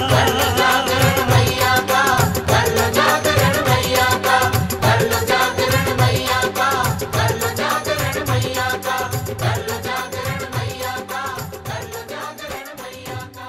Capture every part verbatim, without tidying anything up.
कर लो जागरण मैया का, कर लो जागरण मैया का, कर लो जागरण मैया का, कर लो जागरण मैया का, कर लो जागरण मैया का, कर लो जागरण मैया का।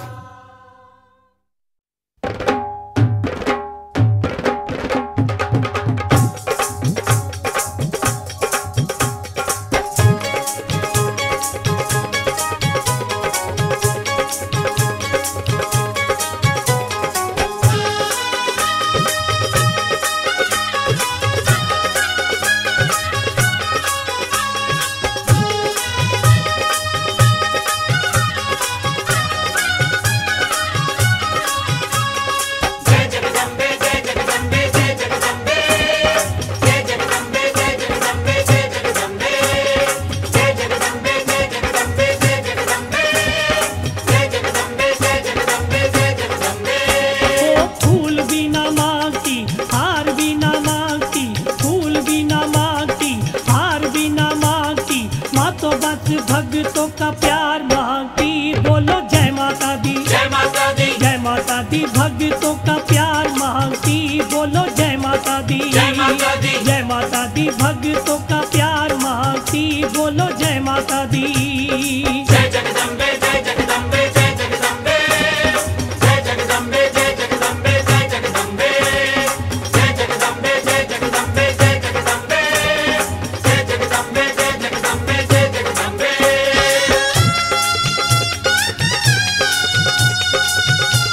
जय जगदम्बे जय जगदम्बे जय जगदम्बे, जय जगदम्बे जय जगदम्बे जय जगदम्बे, जय जगदम्बे जय जगदम्बे जय जगदम्बे, जय जगदम्बे जय जगदम्बे जय जगदम्बे। ओ फूल भी ना मांगती, हार भी ना मांगती, फूल भी ना मांगती, हार भी ना मांगती, माँ तो बस भक्तों का प्यार मांगती। बोलो जय माता दी, जय माता दी, जय माता दी, भक्तों का प्यार मांगती। बोलो जय माता दी, जय माता दी, जय माता दी, भक्तों का प्यार मांगती। बोलो जय माता दी। जय जगदम्बे जय जगदम्बे जय जगदम्बे, जय जगदम्बे जय जगदम्बे जय जगदम्बे, जय जगदम्बे जय जगदम्बे जय जगदम्बे, जय जगदम्बे जय जगदम्बे जय जगदम्बे।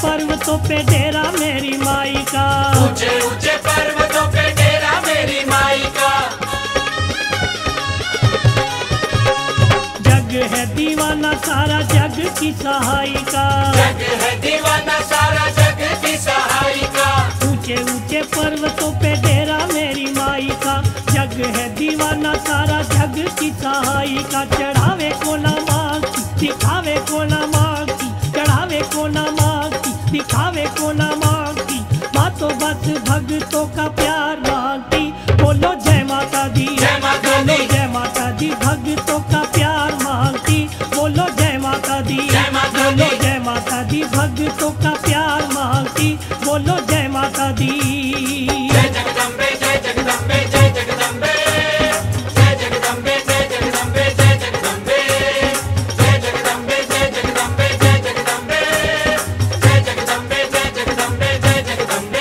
पर्वतों पे डेरा मेरी माई का, ऊंचे ऊंचे पर्वतों पे डेरा मेरी माई का। जग है दीवाना सारा जग की सहायिका, जग है दीवाना सारा जग की सहायिका। ऊंचे ऊंचे पर्वतों पे डेरा मेरी माई का, जग है दीवाना सारा जग की सहायिका। चढ़ावे को ना मांगती दिखावे को ना मांगती, चढ़ावे को ना मांगती दिखावे को ना मांगती, माँ तो बस भक्तों का प्यार मांगती। बोलो जय माता दी, जय माता दी। बोलो जय माता दी, भक्तों का प्यार मांगती। बोलो जय माता दी, जय माता दी। बोलो जय माता दी, भक्तों का प्यार मांगती। बोलो जय माता दी। जय जगदम्बे जय जगदम्बे जय जगदम्बे जय जगदम्बे जय जगदम्बे जय जगदम्बे जय जगदम्बे जय जगदम्बे जय जगदम्बे जय जगदम्बे जय जगदम्बे जय जगदम्बे।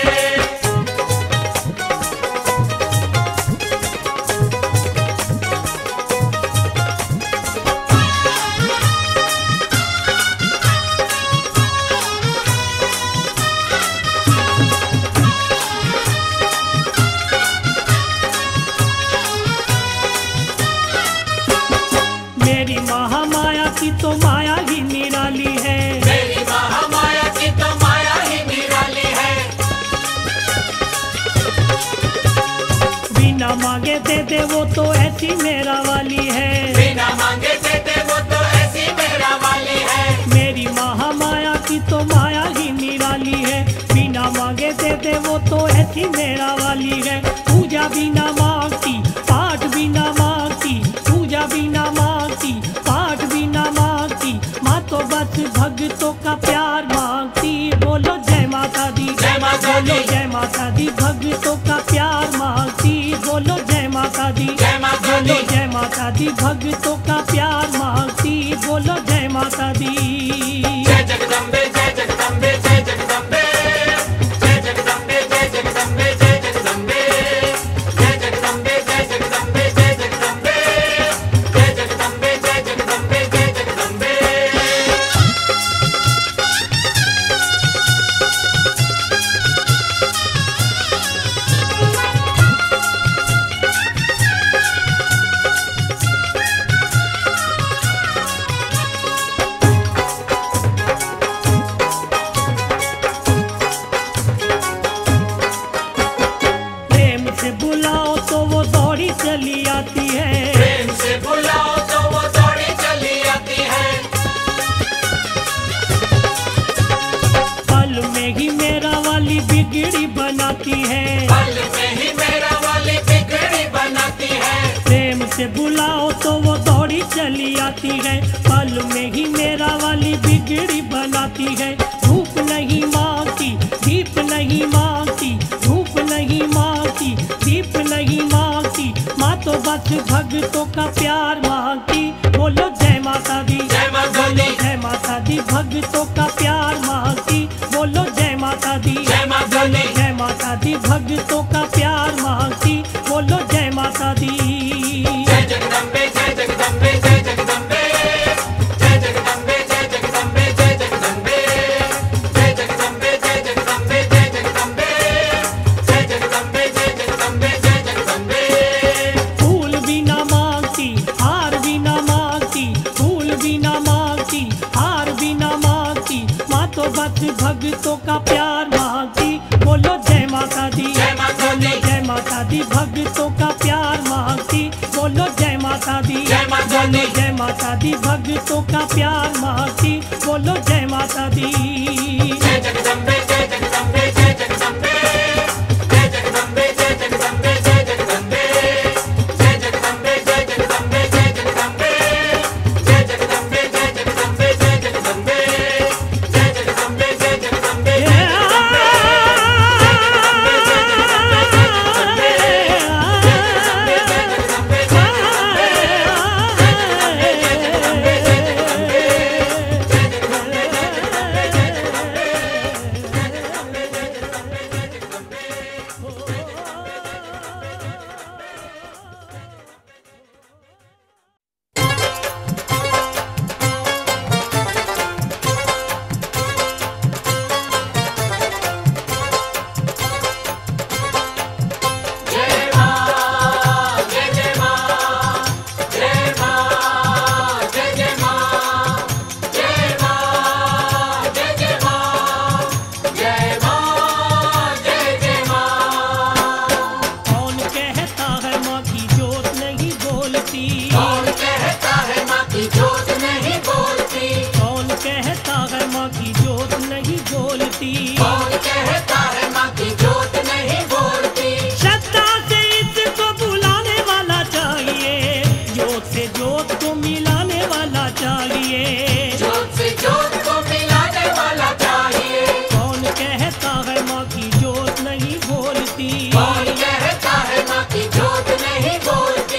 मेरी महामाया की तो माया ही निराली है, मेरी महामाया की तो माया ही निराली है। बिना मांगे दे दे वो तो ऐसी मेरा वाली है, बिना मांगे देते वो तो ऐसी मेरा वाली है। मेरी महामाया की तो माया ही निराली है। बिना मांगे दे दे वो तो ऐसी मेरा वाली है। पूजा बिना मांगती पाठ बिना मांगती, पूजा बिना मांगती पाठ बिना मांगती, माँ तो बस भक्तों का प्यार मांगती। बोलो जय माता दी, जय माता दी। बोलो जय माता दी, भक्तों का प्यार मांगती। बोलो जय माता दी, जय माता दी। बोलो जय माता दी, भक्तों का प्यार मांगती। बोलो जय माता दी। जय जगदम्बे जय जगदम्बे जय जगदम्बे जय जगदम्बे जय जगदम्बे जय जगदम्बे जय जगदम्बे जय जगदम्बे जय जगदम्बे जय जगदम्बे जय जगदम्बे जय जगदम्बे। प्रेम से बुलाओ तो वो दौड़ी चली आती है, प्रेम से बुलाओ तो वो दौड़ी चली आती है। पल में ही मेरा वाली बिगड़ी बनाती है। पल में ही मेरा वाली बिगड़ी बनाती है। प्रेम से बुलाओ तो वो दौड़ी चली आती है, पल में ही मेरा वाली बिगड़ी बनाती है। धूप नहीं मांगती दीप नहीं मांगती, धूप नहीं मांगती दीप नहीं मांगती, माँ तो बस भक्तों का प्यार मांगती। बोलो जय माता दी, जय माता दी। बोलो जय माता दी, भक्तों का प्यार मांगती। बोलो जय माता दी, जय माता दी। बोलो जय माता दी, भक्तों का प्यार मांगती। बोलो जय माता दी। जय जगदम्बे जय जगदम्बे जय जगदम्बे जय जगदम्बे जय जगदम्बे जय जगदम्बे जय जगदम्बे जय जगदम्बे जय जगदम्बे जय जगदम्बे जय जगदम्बे जय जगदम्बे। फूल बिना मांगती हार बिना मांगती, फूल बिना मांगती हार बिना मांगती, माँ तो बस भक्तों का प्यार मांगती। बोलो जय माता दी, जय माता दी। बोलो जय माता दी, भक्तों का प्यार मांगती। बोलो जय माता दी, जय माता दी। बोलो जय माता दी, भक्तों का प्यार मांगती। बोलो जय माता दी। जय जगदम्बे जय जगदम्बे जय जगदम्बे जय जगदम्बे जय जगदम्बे जय जगदम्बे जय जगदम्बे जय जगदम्बे जय जगदम्बे जय जगदम्बे जय जगदम्बे जय जगदम्बे जय जगदम्बे जय जगदम्बे जय जगदम्बे। की जोत नहीं बोलती। कौन कहता है माँ की जोत नहीं बोलती? कौन कहता है माँ की जोत नहीं बोलती। श्रद्धा से इसको बुलाने वाला चाहिए, जोत से जोत को मिलाने वाला चाहिए। जोत से जोत को मिलाने वाला चाहिए। कौन कहता है माँ की जोत नहीं बोलती? कौन कहता है माँ की जोत नहीं बोलती।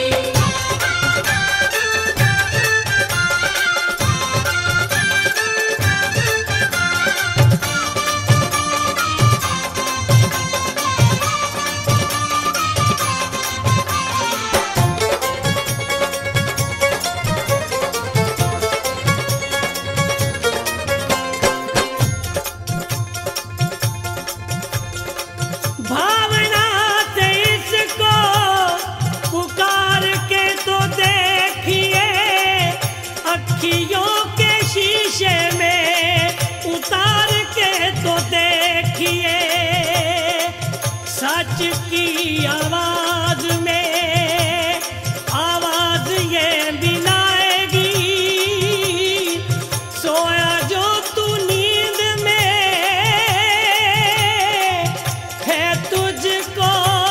भावना से इसको पुकार के तो देखिए, अखियों के शीशे में उतार के तो देखिए। सच की आवाज में आवाज ये मिलाएगी, सोया जो तू नींद में है तुझको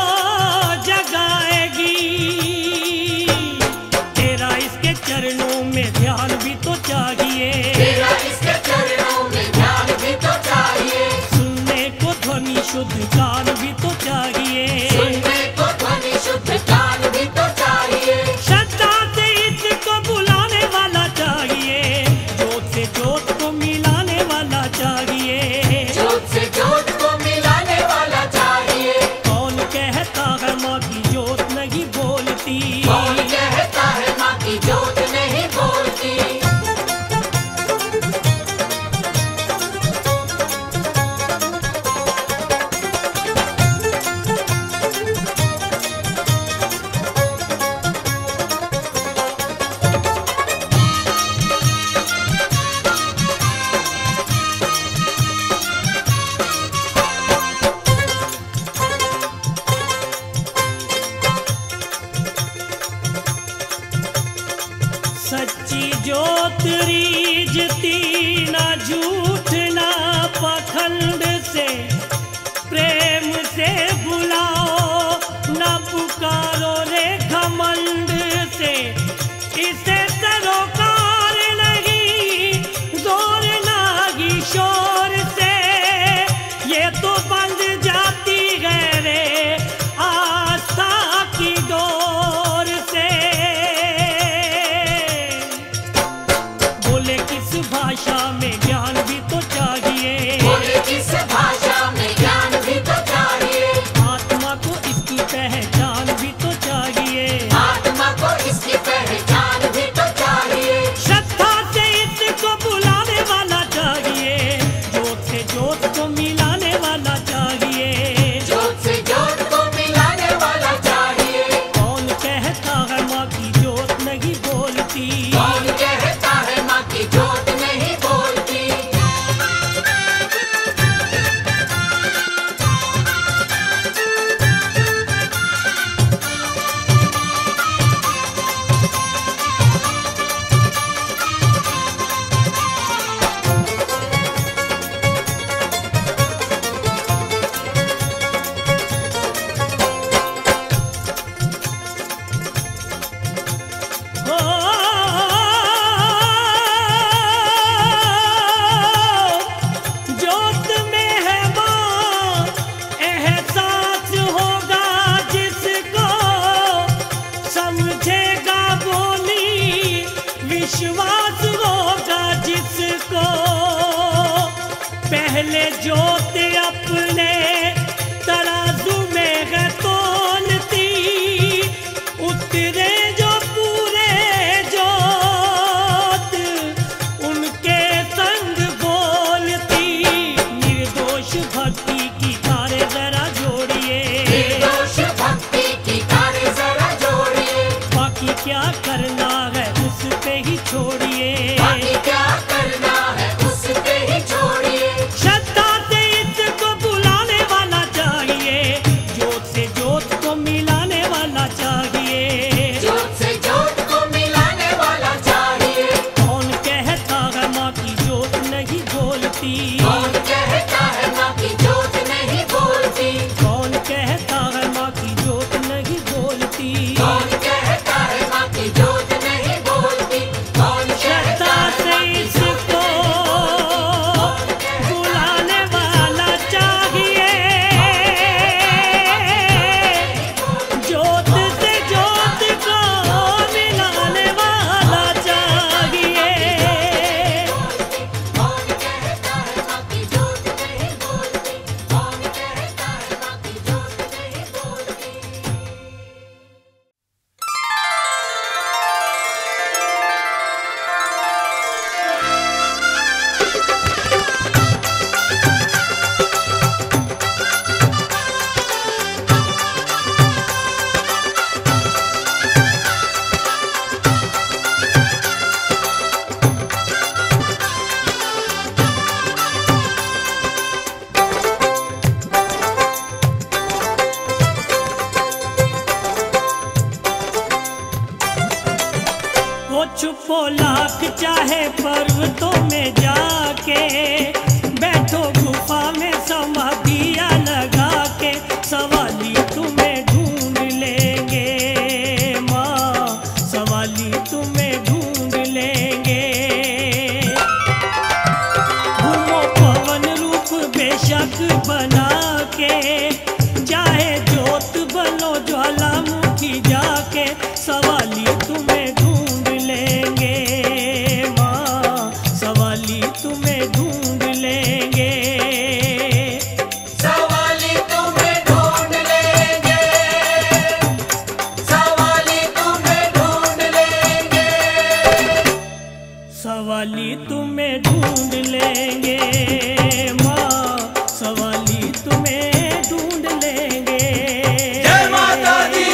जगाएगी। तेरा इसके चरणों में ध्यान भी तो चाहिए, तेरा इसके चरणों में ध्यान भी तो चाहिए। सुनने को ध्वनि शुद्ध गान भी तो चाहिए। सुनने को ध्वनि शुद्ध गान भी तो चाहिए। श्रद्धा से इसको बुलाने वाला चाहिए, जोत से जोत को मिलाने वाला चाहिए। जोत से जोत को मिलाने वाला चाहिए। कौन कहता है माँ की जोत नहीं बोलती? कौन कहता है माँ की जोत नहीं बोलती। सच्ची जोत रीझती ना झूठ ना पाखंड से, प्रेम से बुलाओ ना पुकारो रे घमंड से। इसे सरोकार नहीं जोर नागी शोर से, ये तो बंध जाती है रे आस्था की डोर से। बोले किस भाषा में ज्ञान भी तो चाहिए, बोले किस भाषा में ज्ञान भी तो चाहिए। आत्मा को इसकी पहचान भी तो चाहिए। आत्मा को इसकी पहचान भी तो चाहिए। श्रद्धा से इसको बुलाने वाला चाहिए, जोत से जोत को मिलाने वाला चाहिए। जोत से जोत को मिलाने वाला चाहिए। कौन कहता है माँ की जोत नहीं बोलती? कौन कहता है माँ की जोत नहीं बोलती। हो जोत में है माँ, एहसास होगा जिसको, समझेगा बोली विश्वास होगा जिसको। पहले जोत अपने तराजू में है तोलती, उतरे जो पूरे जोत उनके संग बोलती। निर्दोष भक्ति की तारे जरा जोड़िए, निर्दोष भक्ति की तारे जरा जोड़िए। बाकी क्या करना है उस पे ही छोड़िए। बाकी क्या करना है उस पे ही छोड़िए। श्रद्धा से इसको बुलाने वाला चाहिए, जोत से जोत को मिलाने वाला चाहिए। जोत से जोत को मिलाने वाला चाहिए। चाहे पर्वतों में जाके, बैठो गुफा में समाधियां लगा के, सवाली तुम्हें ढूंढ लेंगे माँ, सवाली तुम्हें ढूंढ लेंगे। घूमो पवन रूप बेशक बना के, चाहे ज्योत बनो ज्वालामुखी जाके, सवाली तुम्हें ढूंढ लेंगे माँ, सवाली तुम्हें ढूंढ लेंगे। सवाली तुम्हें ढूंढ लेंगे, सवाली तुम्हें ढूंढ लेंगे, सवाली तुम्हें ढूंढ लेंगे माँ, सवाली तुम्हें ढूंढ लेंगे। जय माता दी।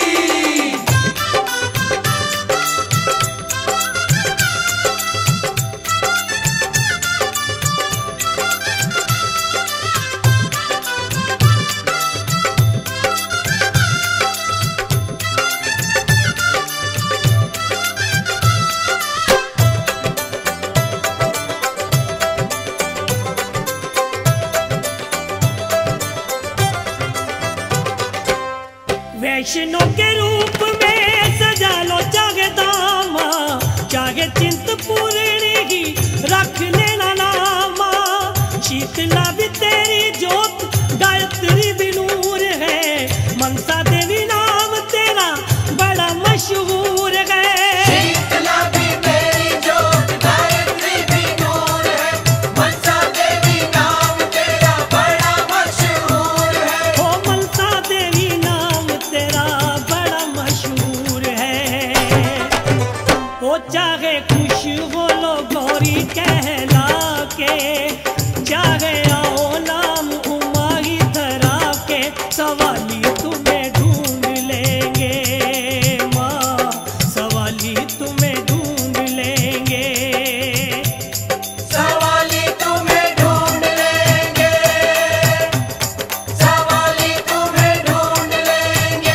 वैष्णो के रूप में सजा लो चाहे दामा, चाहे चिंतपूर्णी ही रख लेना नामा। शीतला भी तेरी जोत, गायत्री भी नूर है, मनसा देवी नाम तेरा बड़ा मशहूर है। शीतला भी तेरी जोत, गायत्री भी नूर है, मनसा देवी नाम तेरा बड़ा मशहूर है। ओ मनसा देवी नाम तेरा बड़ा मशहूर है। ओ चाहे खुश हो लो गौरी कहला के, चाहे आओ नाम उमा ही धरा के, सवाली तुम्हें ढूंढ लेंगे माँ, सवाली तुम्हें ढूंढ लेंगे। सवाली तुम्हें ढूंढ लेंगे, सवाली तुम्हें ढूंढ लेंगे,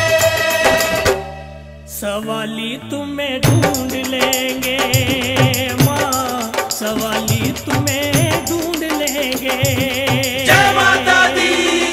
सवाली तुम्हें ढूंढ लेंगे माँ, सवाली तुम्हें ढूंढ लेंगे। जय माता दी।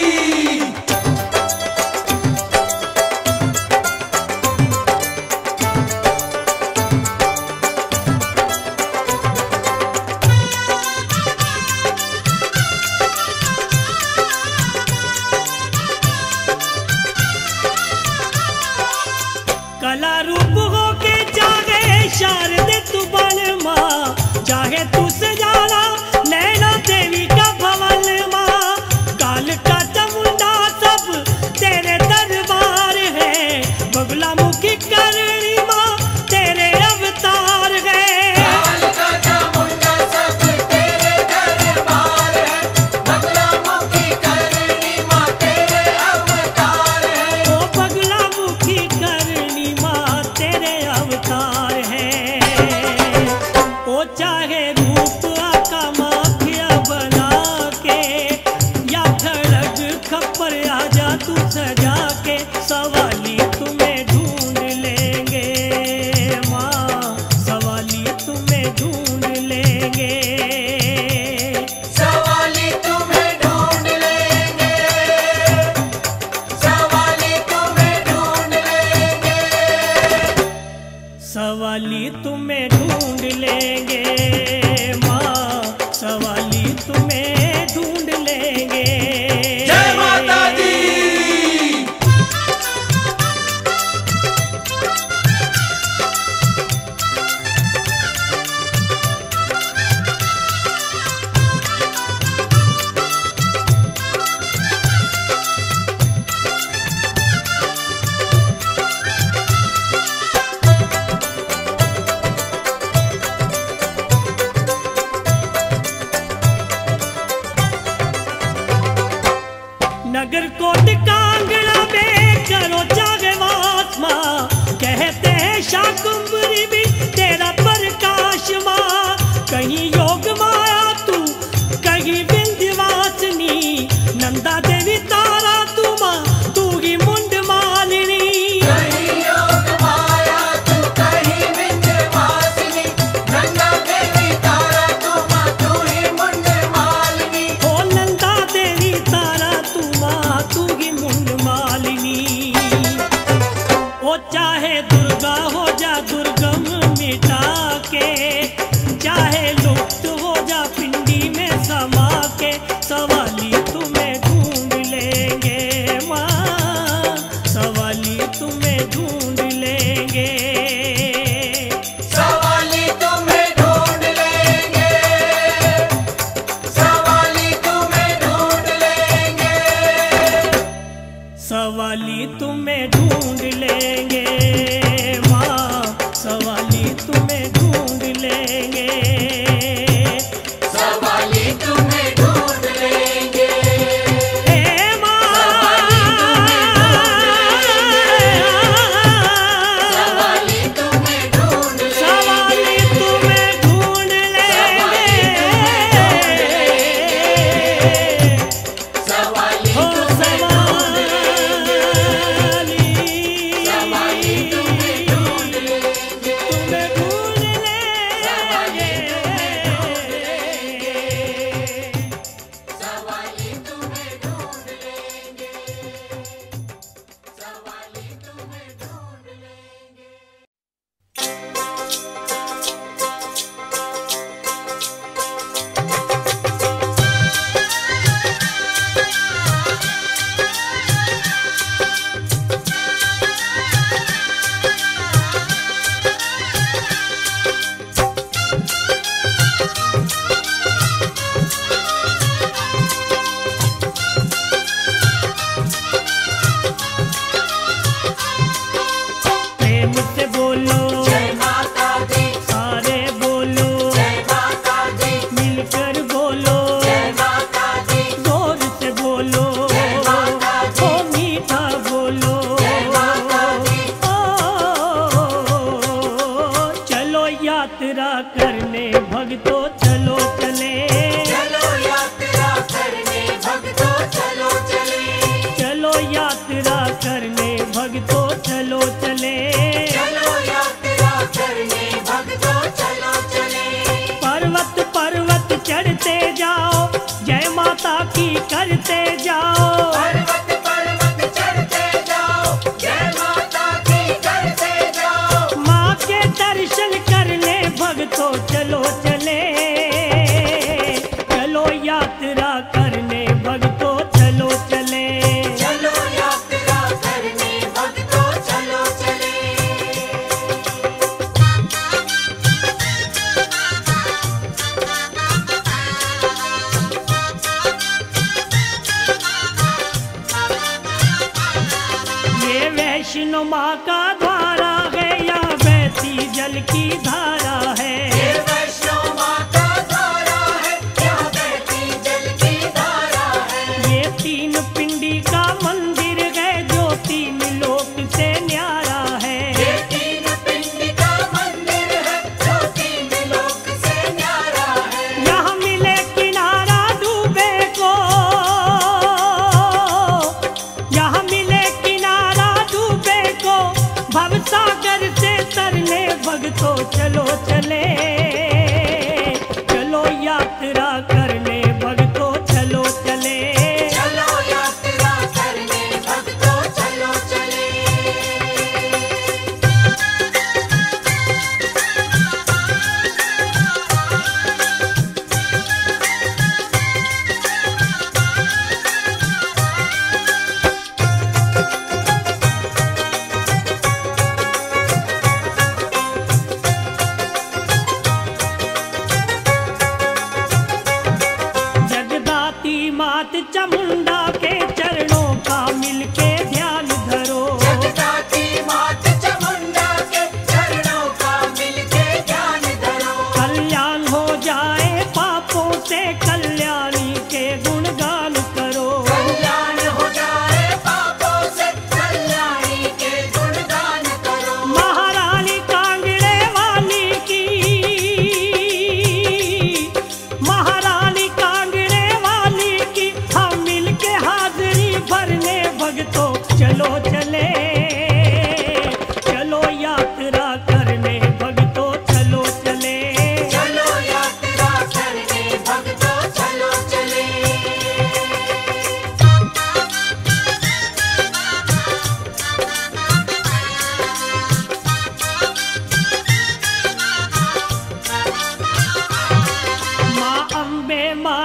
कला रूप हो के चाहे शारद तू बन माँ, चाहे तू सजाना नैना देवी का भवन माँ। काल का चामुंडा सब तेरे दरबार है, बगला मुखी करणी माँ तेरे अवतार है। काल का चामुंडा सब तेरे दरबार है, बगला मुखी करणी माँ तेरे अवतार है। ओ बगला मुखी करणी माँ तेरे अवतार है। ओ चाहे रूप कामाख्या बना के, या खड़ग खप्पर आजा तू सजा के, सवाली तुम्हें ढूंढ लेंगे माँ, सवाली तुम्हें ढूंढ लेंगे। सवाली तुम्हें ढूंढ लेंगे, सवाली तुम्हें ढूंढ लेंगे, सवाली तुम्हें ढूंढ लेंगे माँ, सवाली तुम्हें ढूंढ लेंगे। जय माता दी। नगर कोट कांगड़ा में करो चाहे वास माँ, कहते हैं शाकुंभरी भी तेरा प्रकाश माँ। कहीं योग माया तू, कहीं विंध्यवासिनी, नंदा देवी तारा तू माँ, तू ही मुंड मालिनी। कहीं योग माया तू, कहीं विंध्यवासिनी, नंदा के, चाहे लुप्त हो जा पिंडी में समा के, सवाली तुम्हें ढूंढ लेंगे माँ, सवाली तुम्हें ढूंढ लेंगे। सवाली तुम्हें ढूंढ लेंगे, सवाली तुम्हें ढूंढ लेंगे, सवाली तुम्हें ढूंढ लेंगे माँ, सवाली तुम्हें ढूंढ लेंगे। सवाली तुम्हें ढूंढ लेंगे, हे माँ, सवाली तुम्हें ढूंढ लेंगे, सवाली तुम्हें ढूंढ लेंगे। सवाली हो तुम्हें ढूंढ सवाली, लेंगे, सवाली तुम्हें ढूंढ लेंगे, तुम्हें ढूंढ लेंगे। सवाली तुम्हें ढूंढ लेंगे, सवाली तुम्हें ढूंढ लेंगे। प्रेम से बोलो, जय माता दी, सारे बोलो, जय माता दी, मिलकर बोलो, जय माता दी, जोर से बोलो, जय माता दी, ओ मीठा बोलो, जय माता दी, ओ चलो यात्रा करने भक्तों चलो चले, चलो यात्रा करने भक्तों चलो चले, चलो यात्रा करने भक्तों चलो चले। चलो यात्रा करने भक्तों चलो चले, पर्वत पर्वत चढ़ते जाओ, जय माता की करते जाओ, पर्वत पर्वत चढ़ते जाओ, जय माता की करते जाओ, माँ के दर्शन करने भक्तों चलो चले, चलो यात्रा करने भक्तों चलो चले। चलो यात्रा करने भक्तों चलो चले। ये वैष्णो माँ का द्वारा है, या बहती जल की धारा है, ये वैष्णो माँ का द्वारा है, यहाँ बहती जल की धारा है, ये तीन पिंडी का मंदिर है, जो तीन लोक से न्यारा है। ये तीन पिंड का मंदिर है, जो तीन लोक से न्यारा है, यहाँ मिले किनारा डूबे को, यहाँ मिले किनारा डूबे को, भवसागर से तरने भक्तों चलो चलो।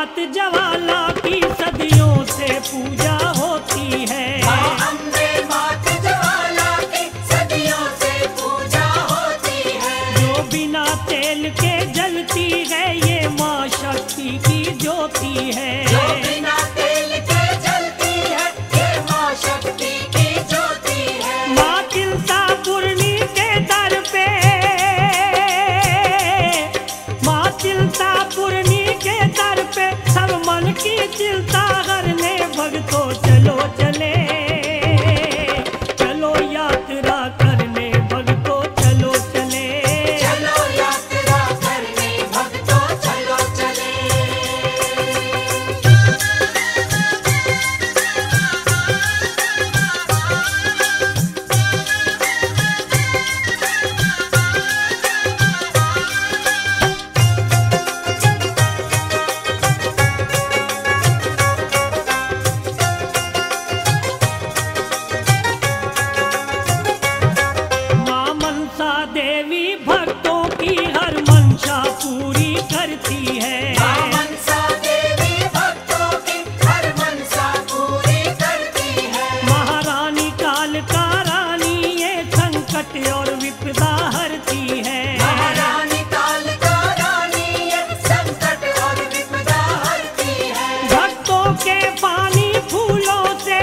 मात ज्वाला की सदियों से पूजा होती है। माँ अम्बे मात ज्वाला की सदियों से पूजा होती है। जो बिना तेल के जलती है ये माँ शक्ति की ज्योति है। जो बिना तेल के जलती है ये माँ शक्ति की ज्योति है। माँ चिंतापूर्णी के दर पे, माँ चिंतापूर्णी के दर पे सब मन की चिंता हरने भक्तों चलो चले, चलो यात्रा करने भक्तों चलो चले। चलो यात्रा करने भक्तों चलो चले। माँ मनसा देवी भक्तों की हर मंशा पूरी करती है। माँ मनसा देवी भक्तों की हर मनसा पूरी करती है। महारानी काल का रानी ये संकट और विपदा हरती है। महारानी काल का रानी ये संकट और विपदा हरती है। भक्तों के पानी फूलों से,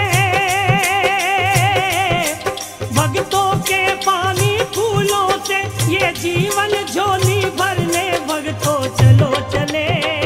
भक्तों के पानी फूलों से ये जीवन झोली भरने भक्तों चलो चले,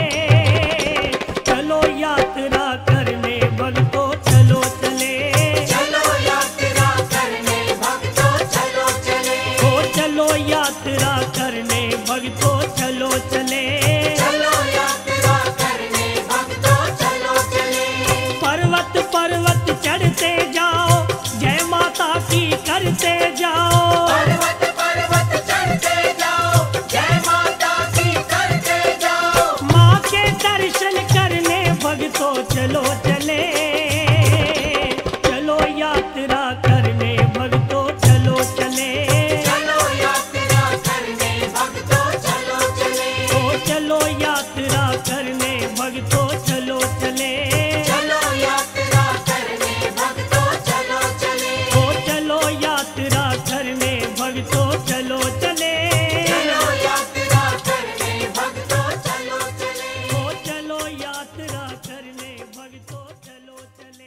चलो यात्रा करने भक्तों चलो चले। चलो यात्रा करने भक्तों चलो चले। ओ चलो यात्रा करने भक्तों चलो चले। चलो यात्रा करने भक्तों चलो चले। पर्वत पर्वत चढ़ते जाओ, जय माता की करते जाओ। पर्वत पर्वत चढ़ते जाओ, जय माता की करते जाओ। माँ के दर्शन करने भक्तों चलो चले, चलो यात्रा करने भक्तों चलो चले। चलो यात्रा करने भक्तों चलो चले। ओ चलो यात्रा करने भक्तों चलो चले। चलो यात्रा करने भक्तों चलो चले। ओ चलो यात्रा करने भक्तों चलो चले। चलो यात्रा करने भक्तों चलो चले। ओ चलो यात्रा करने भक्तों चलो चले।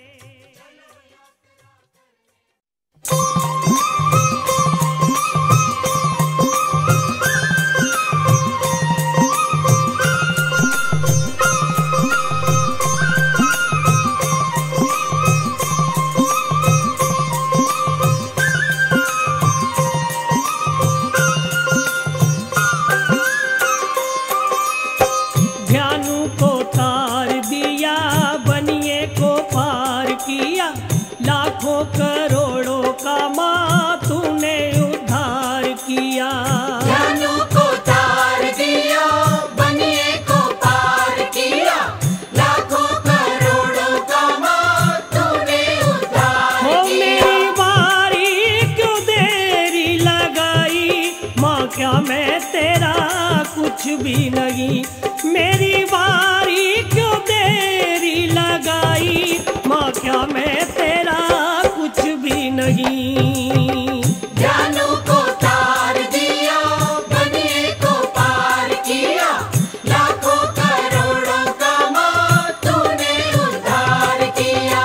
ध्यानु को तार दिया, बनिए को पार किया, लाखों करोड़ों का माँ तूने उद्धार किया। ध्यानु को तार दिया, बनिए को पार किया, लाखों करोड़ों का माँ तूने उद्धार हो किया। मेरी बारी क्यों देरी लगाई, माँ क्या मैं तेरा कुछ भी नहीं। मेरी बारी क्यों देरी लगाई, माँ क्या मैं तेरा कुछ भी नहीं। ध्यानु को तार दिया, बनिए को पार किया, लाखों करोड़ों का माँ तूने उद्धार किया।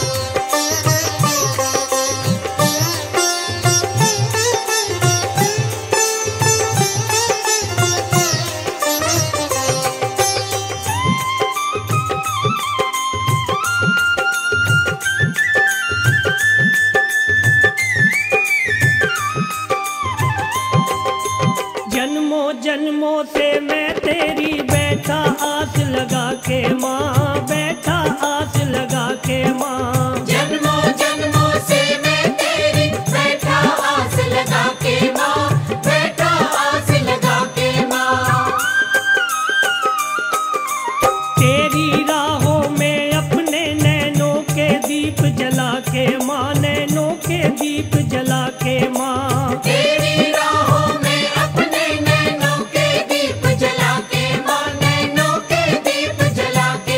जन्मों जन्मों से मैं तेरी बैठा आस लगा के माँ, बैठा आस लगा के माँ। जन्मों जन्मों से मैं तेरी बैठा आस लगा के माँ, बैठा आस लगा के माँ। तेरी राहों में अपने नैनों के दीप जला के माँ, नैनों के दीप जला के माँ। तेरी राहों में अपने नैनों के दीप जला के माँ, नैनों के दीप जला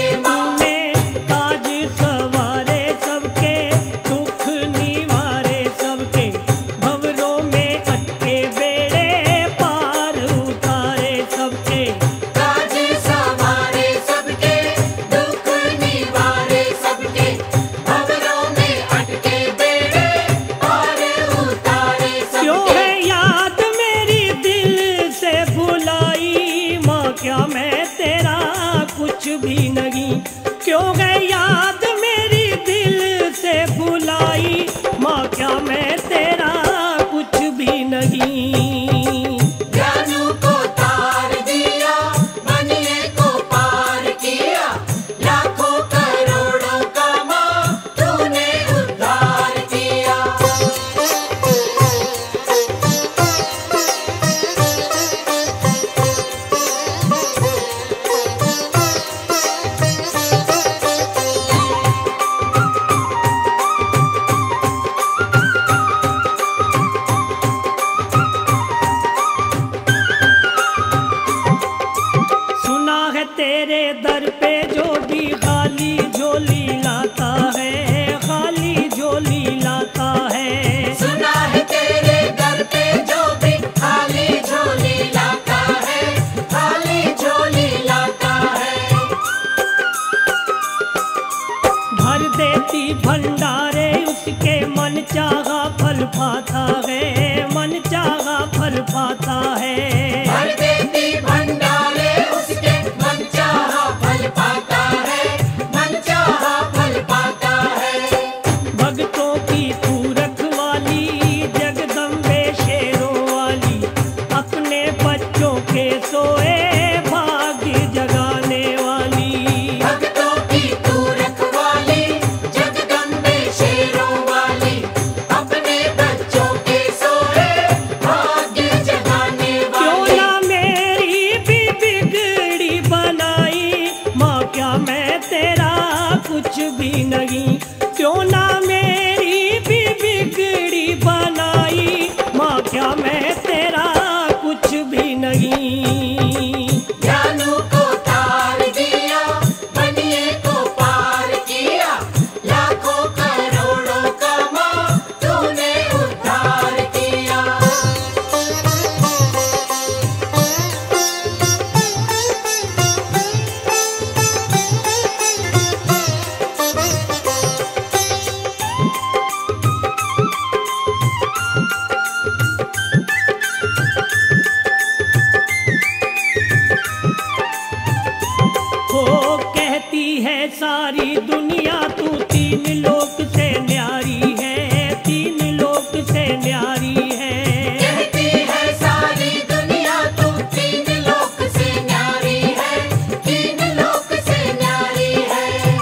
माँ क्या मैं तेरा कुछ भी नहीं, क्यों गई याद मेरी दिल से भुलाई, माँ क्या मैं तेरा कुछ भी नहीं। ज्ञानू को तार दिया, बनिए को पार किया, लाखों करोड़ों का माँ तूने उद्धार किया। सुना है तेरे दर पे जो भी खाली झोली लाता है, खाली झोली लाता है। सुना है तेरे दर पे जो भी खाली झोली लाता है, खाली झोली लाता है। भर देती भंडारे उसके मन चाहा फल पाता है, मन चाहा फल पाता है। भर देती भंडारे उसके मन चाहा फल पाता है, मन चाहा फल पाता है। भक्तों की तू रखवाली, जगदम्बे शेरों वाली, अपने बच्चों के सोए भाग्य जगाने वाली। भक्तों की तू रखवाली, जगदम्बे शेरों वाली, अपने बच्चों के सोए भाग्य जगाने क्यों वाली। ना मेरी भी बिगड़ी बनाई, माँ क्या मैं तेरा कुछ भी नहीं, क्यों ना मेरी भी बिगड़ी बनाई, माँ क्या मैं तेरा कुछ भी नहीं। ज्ञानू को तार दिया, बनिए को पार किया, लाखों करोड़ों का माँ तूने उद्धार किया। हो कहती है सारी दुनिया तू तीन लोक से न्यारी है, तीन लोक से न्यारी है। कहती है सारी दुनिया तू तीन लोक से न्यारी है, तीन लोक से न्यारी है।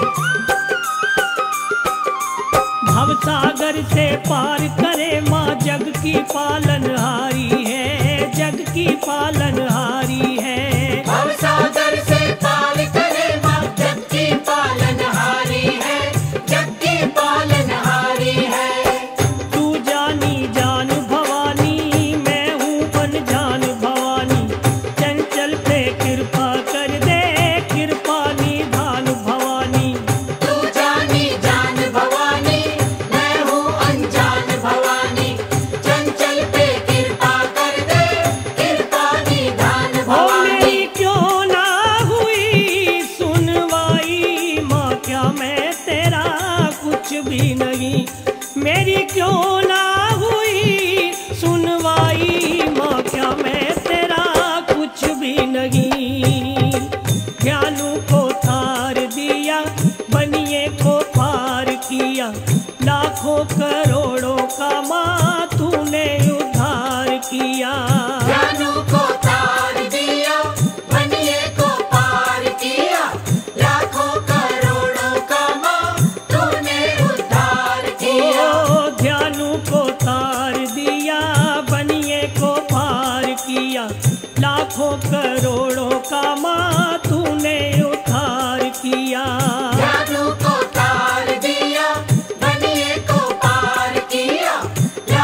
भवसागर से पार करे माँ जग की पालनहारी है, जग की पालनहारी है। भवसागर से पार करे माँ जग की पालनहारी है, जग की पालनहारी है। तू जानी जान भवानी, मैं हूँ बन जान भवानी, चंचल पे कृपा कर दे, कृपा निधान भवानी। तू जानी जान भवानी, मैं हूँ अनजान भवानी, चंचल पे कृपा कर दे, कृपा निधान ओ भवानी। मेरी क्यों ना हुई सुनवाई, माँ क्या मैं तेरा कुछ भी नहीं, मेरी क्यों ना हुई सुनवाई, माँ क्या मैं तेरा कुछ भी नहीं। ज्ञानू को तार दिया, बनिए को पार किया, लाखों करोड़ों का माँ तूने उद्धार किया। ज्ञानू को तार दिया, बनिए को पार किया, लाखों करोड़ों का माँ तूने उद्धार किया। ओ ध्यानु को तार दिया, बनिए को पार किया, लाखों करोड़ों का माँ तूने उद्धार किया। ज्ञानू को तार दिया, बनिए को पार किया,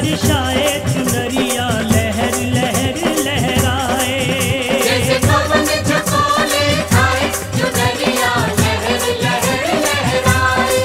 बरसाए चुनरिया लहर लहर लहराए। जैसे पवन झकोले खाए चुनरिया लहर लहर लहराए।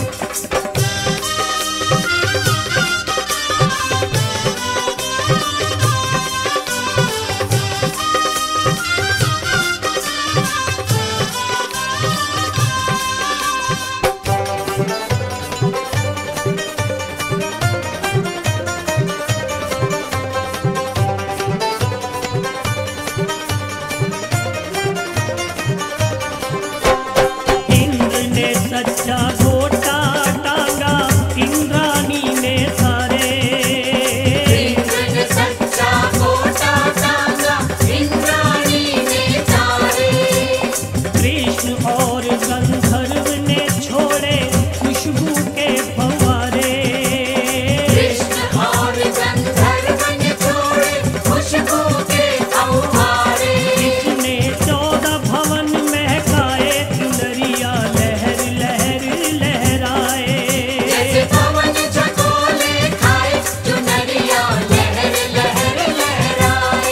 इंद्र ने सच्चा गोटा टांगा इंद्राणी ने सारे। इंद्र ने सच्चा गोटा टांगा इंद्राणी ने तारे। कृष्ण और गंधर्व ने छोड़े खुशबू के फव्वारे। कृष्ण और गंधर्व ने छोड़े खुशबू के फव्वारे। इसने चौदह भवन महकाए चुनरिया लहर लहर लहराए। जैसे पवन झकोले खाए चुनरिया लहर लहर लहराए।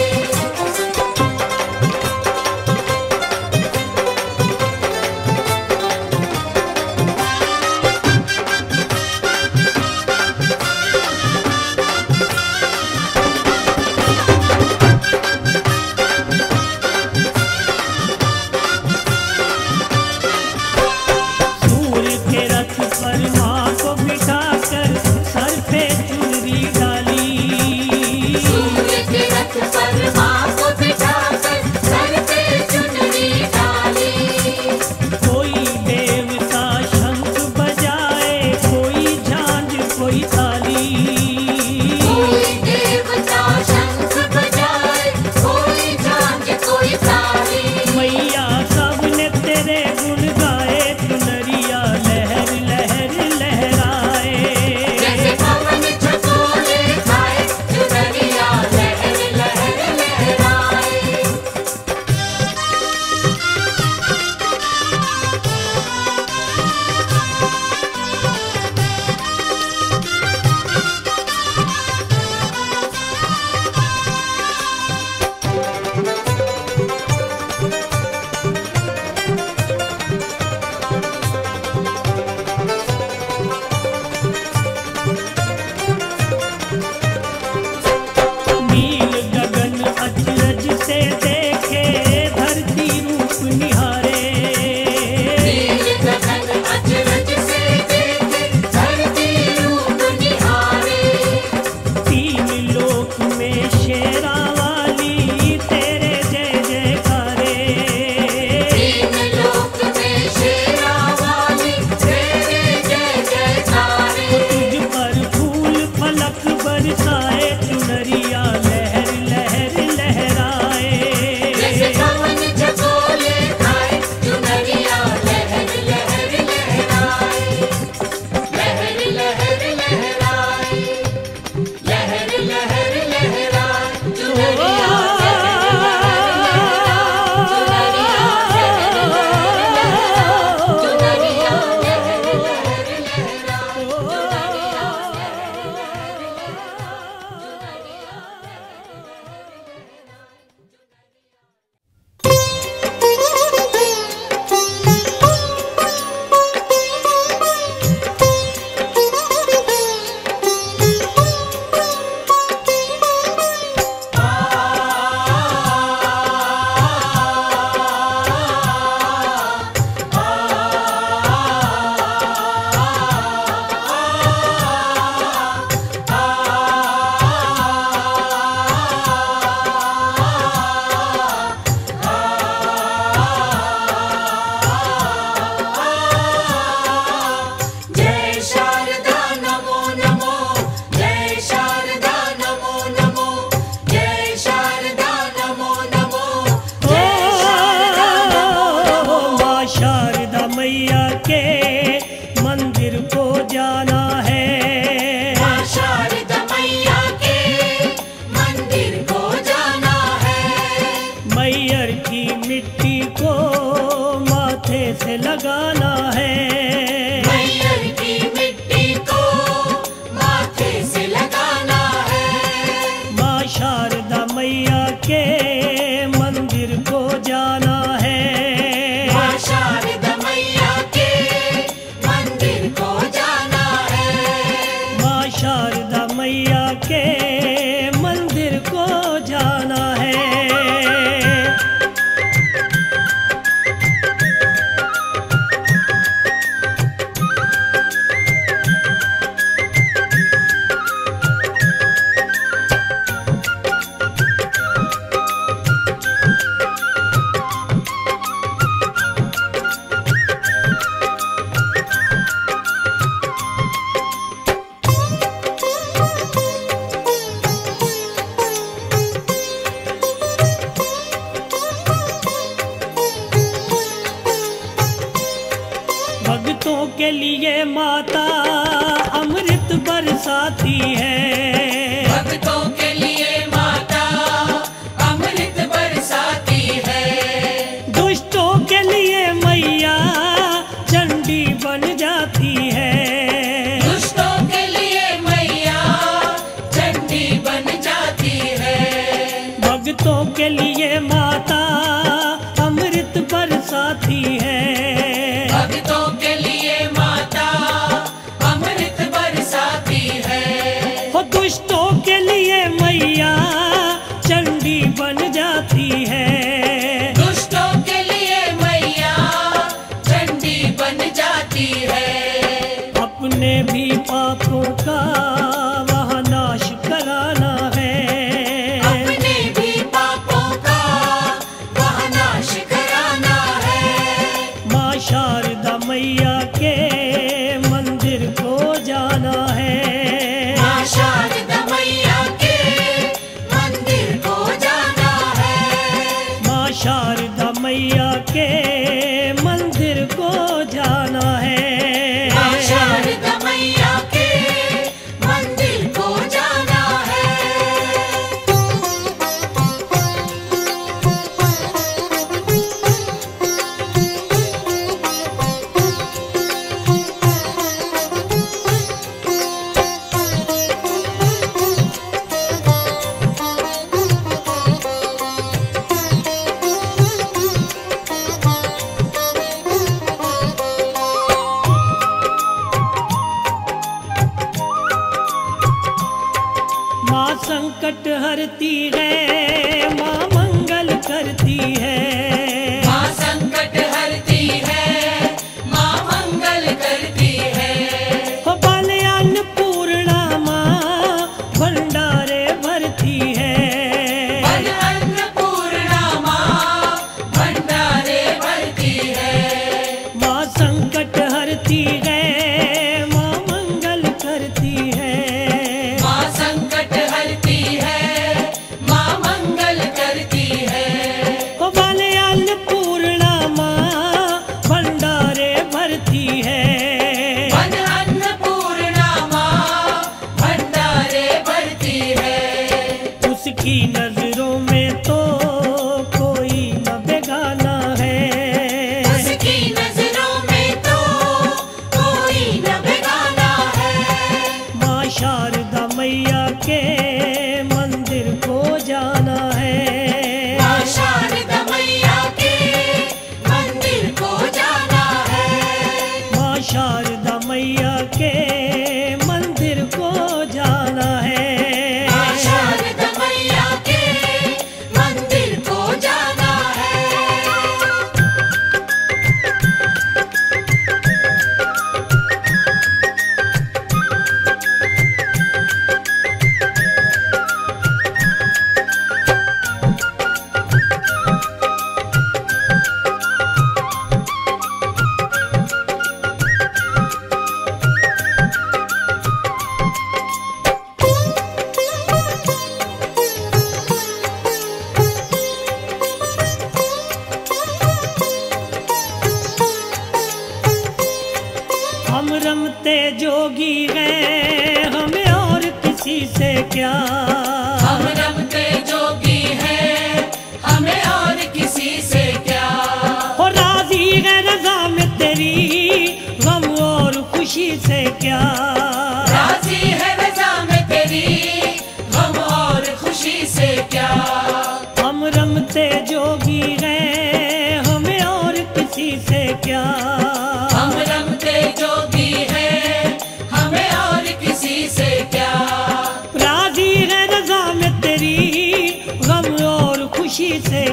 सूर्य के रथ पर माँ को बिठाकर सर पे चुनरी डाली। सूर्य के रथ पर माँ को बिठाकर सर पे चुनरी डाली। कोई देवता शंख बजाए कोई झांझ कोई ताली। कोई देवता शंख बजाए कोई झांझ कोई ताली। मैया सबने तेरे गुण गाए चुनरिया लहर लहर लहराए। जैसे पवन झकोले खाए चुनरिया लहर लहर लहराए। नील गगन अचरज से देखे धरती रूप निहारे। नील गगन अचरज से देखे धरती रूप निहारे। तीन लोक में शेरा वाली तेरे जय जयकारे। तीन लोक में शेरा वाली तेरे जय जयकारे। तुझ पर फूल फलक बरसाए चुनरिया लहर लहर लहराए। जैसे पवन झकोले खाए चुनरिया लहर लहर लहराए। लहर लहर लहराए। लहर लहर लहराए चुनरिया चुनरिया लहर लहर लहराए। चुनरिया लहर लहर लहराए। के मंदिर को जाना है। भक्तों के लिए माता अमृत बरसाती है। भक्तों के लिए माता अमृत बरसाती है। दुष्टों के लिए मैया चंडी बन जाती है। दुष्टों के लिए मैया चंडी बन जाती है। भक्तों के लिए माता अमृत बरसाती है। भक्तों के लिए माता अमृत बरसाती है। हो दुष्टों के लिए मैया चंडी बन जाती है। दुष्टों के लिए मैया चंडी बन जाती है। अपने भी पापों का वहाँ नाश कराना है। अपने भी पापों का वहाँ नाश कराना है। माँ शारदा मैया के मंदिर को जाना है। माँ शारदा मैया के मंदिर को जाना है। माँ शारदा मैया के मंदिर को जाना है। माँ शारदा मैया के मंदिर को जाना है। माँ संकट हरती है, माँ मंगल करती है। माँ संकट हरती है, माँ मंगल करती है। हो बाले अन्नपूर्णा माँ भंडारे भरती है। बल अन्नपूर्णा माँ भंडारे भरती है। माँ संकट हरती है, माँ मंगल करती है। माँ संकट हरती है, माँ मंगल करती है। हो बाले अन्नपूर्णा माँ भंडारे भरती है। बल अन्नपूर्णा माँ भंडारे भरती है। उसकी नजरों में तो कोई न बेगाना है। उसकी नजरों में तो कोई न बेगाना है। माँ शारदा मैया के मंदिर को जाना है। माँ शारदा मैया के मंदिर को जाना है। माँ शारदा मैया के मंदिर को जाना है। माँ शारदा मैया के मंदिर को जाना है। हम रमते जोगी हैं, हमें और किसी से क्या। हम रमते जोगी हैं, हमें और किसी से क्या। हो राजी है रजा में तेरी, गम और खुशी से क्या। राजी है रजा में तेरी, गम और खुशी से क्या। हम रमते जोगी हैं, हमें और किसी से क्या। हम रमते जोगी हैं, हमें और किसी से क्या। राजी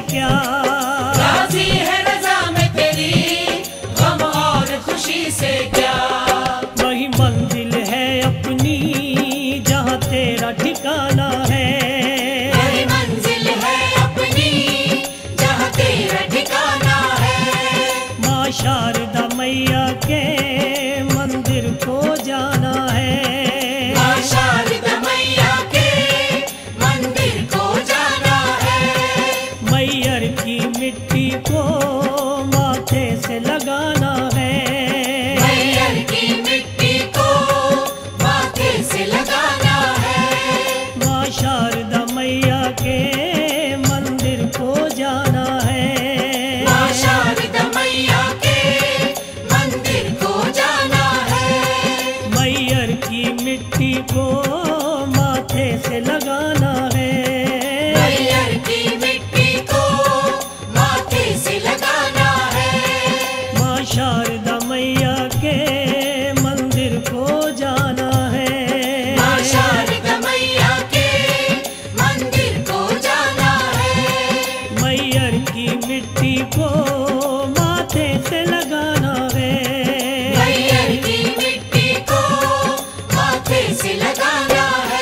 क्या, राजी है रजा में तेरी, गम और खुशी से क्या। वही मंजिल है अपनी जहाँ तेरा ठिकाना है, वही मंजिल है अपनी जहाँ तेरा ठिकाना है। माँ शारदा मैया के मंदिर को जाना है, माँ शारदा मैया के मंदिर को जाना है। मैयर की मिट्टी को माथे से लगाना है, मैयर की मिट्टी को माथे से लगाना है। माँ शारदा मैया के मंदिर को जाना है, माँ शारदा मैया के मंदिर को जाना है। मैयर की मिट्टी को माथे से लगाना है, मैयर की मिट्टी को माथे से लगाना है। माँ शारदा मैया के मंदिर को जाना है, माँ शारदा मैया के मंदिर को जाना है। मैयर की मिट्टी को माथे से लगाना है। मैयर की मिट्टी को माथे से लगाना है।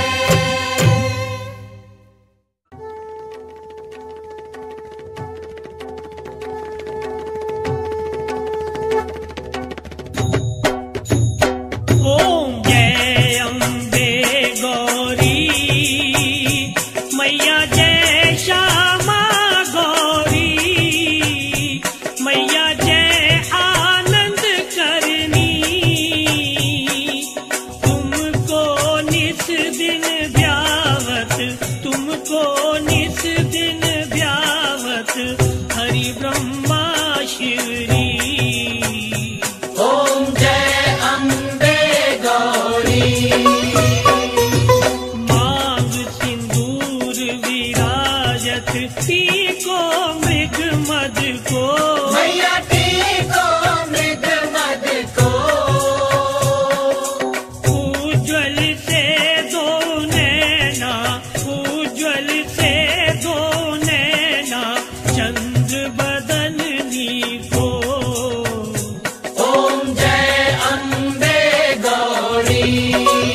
ओम जय अम्बे गौरी मैया, जय श्यामा गौरी मैया, जय आनंद करनी। तुमको निस दिन व्यावत, तुमको निस दिन व्यावत हरि ब्रह्मा शिवरी। ओम जय अम्बे गौरी। मांग सिंदूर विराजत, टीको मृग मद को, मैया टीको मृग मद को। उज्ज्वल से दो नैना, उज्ज्वल से दो नैना चंद्र बदलनी को। ओम जय अम्बे गौरी।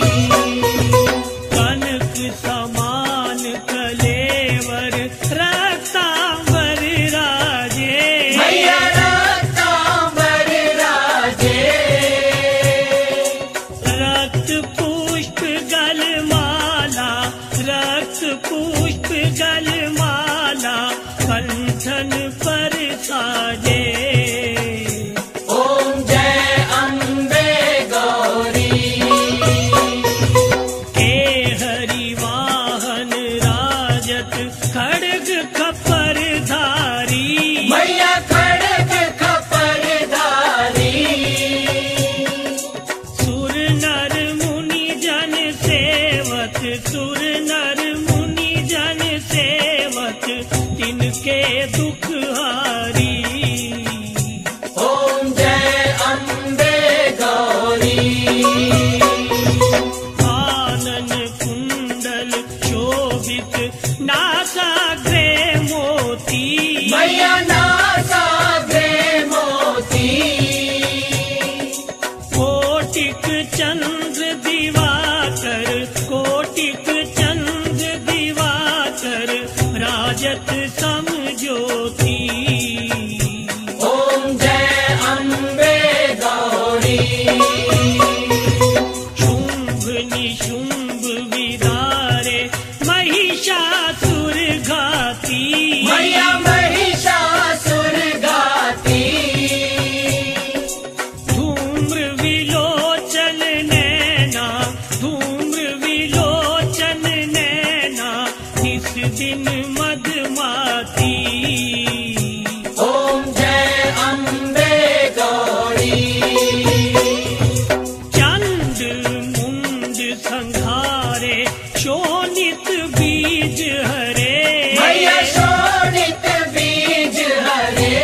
कनक समान कलेवर रक्तांबर राजे, मैया रक्तांबर राजे। रक्त पुष्प गलमाला, रक्त पुष्प गलमाला कंठन पर साजे। ओम जय अम्बे गौरी। के हरि वाहन राजत, खड्ग खपर धारी, मैया खड्ग खपर धारी। सुर नर मुनि जन सेवक, सुर नर मुनि जन सेवक तिनके दुख हारी। ओम जय अम्बे गौरी। आनन कुंडल शोभित नासाग्रे मोती, मैया नासाग्रे मोती। कोटिक चंद्र दिवाकर, कोटिक चंद्र दिवाकर राजत सम ज्योति। ओम जय अम्बे गौरी। शुंभ निशुंभ विदारे महिषासुर घाती, मैया महिषासुर घाती। धूम्र विलोचन नैना, धूम्र विलोचन नैना इस दिन मधुमाती। ओम जय अम्बे गौरी। चंड मुंड संघारे शोणित बीज हरे, मैया शोणित बीज हरे।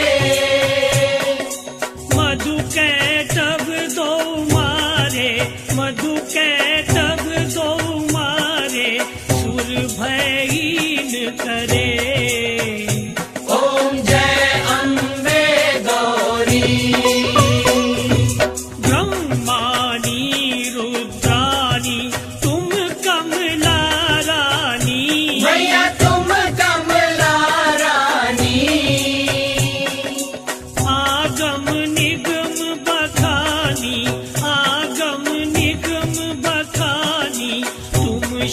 मधु कैटभ दो मारे, मधु कैटभ दो मारे सुर भयहीन करे।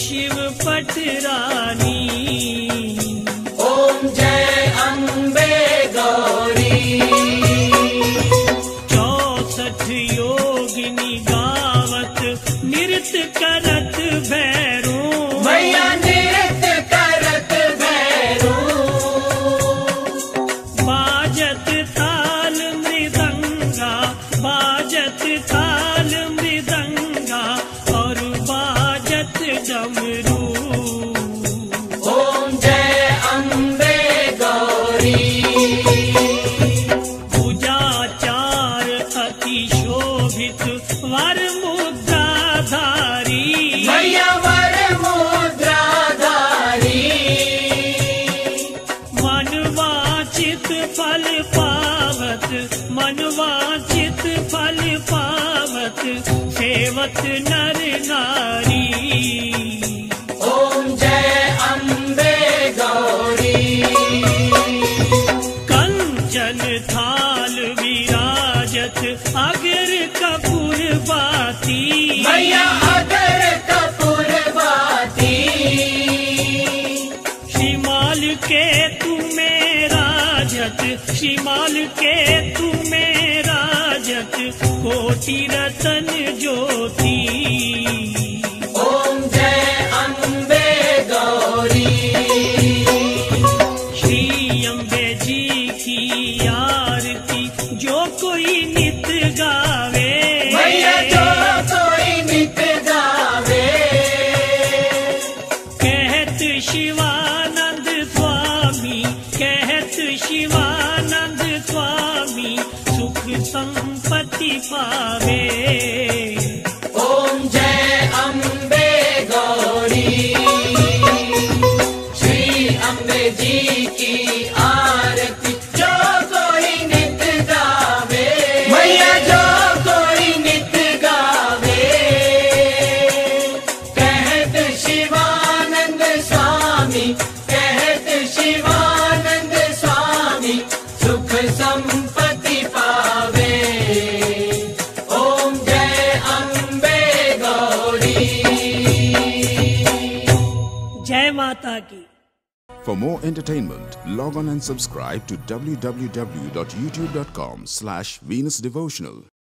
शिव पटरानी। ओम जय अम्बे गौरी। चौसठ योगिनी गावत नृत्य करत भैरू। मैया नृत्य करत भैरू। बाजत ताल मृदंगा, बाजत ताल मृदंगा और बाजत डमरू। ओम जय अम्बे गौरी। पूजाचार अति शोभित वर मुद्राधारी। मैया वर मुद्राधारी। मनवांचित फल पावत, मनवांचित फल पावत सेवत नर नारी। ओम जय अम्बे गौरी। कंचन थाल विराजत अगर कपूर बाती। मैया अगर कपूर बाती। श्रीमाल के तुम्हें राजत, श्रीमाल के तुम्हें राजत कोटि रतन ज्योति। ओम जय अम्बे गौरी। श्री अम्बे जी की आरती जो कोई नित गावे। मैया जो कोई नित गावे। कहत शिवानंद स्वामी, कहत शिवानंद स्वामी सुख संपत्ति पावे। ओम जय अम्बे गौरी। श्री अम्बे जी की आरती जो कोई नित गावे। मैया जो कोई नित गावे। कहत शिवानंद स्वामी, कहत शिवानंद स्वामी सुख संपत्ति पावे। ओम जय अम्बे गौरी। जय माता की। For more entertainment, log on and subscribe to w w w dot youtube dot com slash Venus Devotional.